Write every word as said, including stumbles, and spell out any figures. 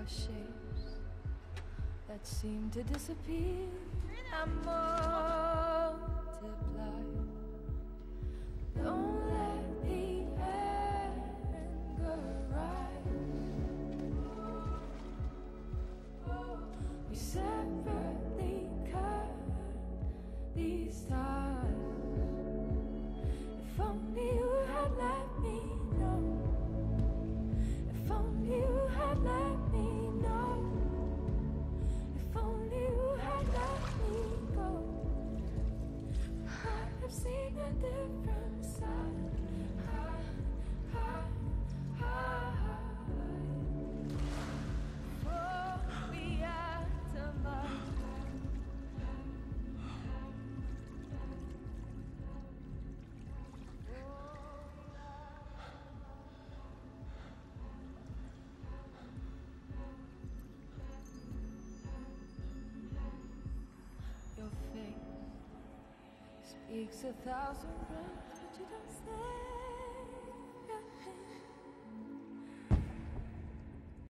are shapes that seem to disappear and multiply. Don't let the anger rise. We separately cut these stars. If only you had let me know. If only you had let me know. If only you had let me go. I have seen a different side. Hide, hide, hide. Oh, we atomize. Your face speaks a thousand words, but you don't say.